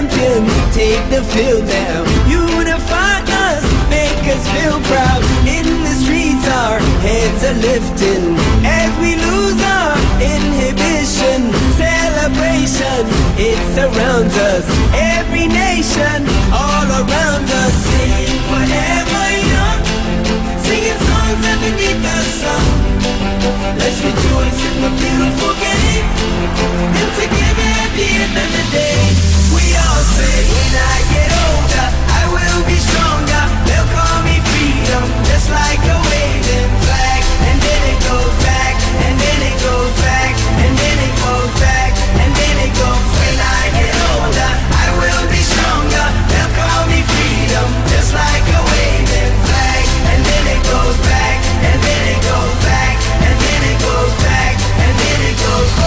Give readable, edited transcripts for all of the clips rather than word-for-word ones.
champions take the field now. Unify us, make us feel proud. In the streets our heads are lifting as we lose our inhibition. Celebration, it surrounds us. Every nation, all around us. Sing forever young, singing songs underneath the sun. Let's rejoice in the beautiful game, and together at the end of the day, we all say, when I get older, I will be stronger. They'll call me freedom, just like a waving flag. And then it goes back, and then it goes back, and then it goes back, and then it goes. When I get older, I will be stronger. They'll call me freedom, just like a waving flag. And then it goes back, and then it goes back, and then it goes back, and then it goes. Oh,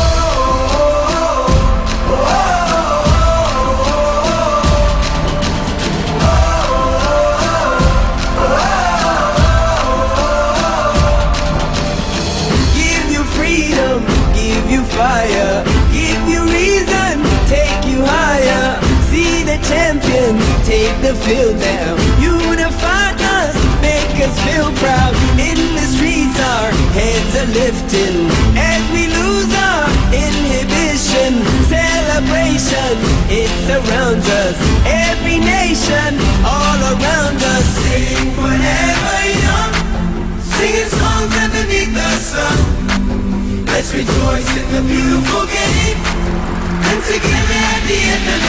oh, oh, give you freedom, give you fire, give you reason, take you higher. See the champions take the field now. Unify us, make us feel proud. In the streets our heads are lifting as we lose our inhibition. Celebration, it surrounds us. Every nation, all around us. Sing forever young, singing songs underneath the sun. Let's rejoice in the beautiful game, and together at the end of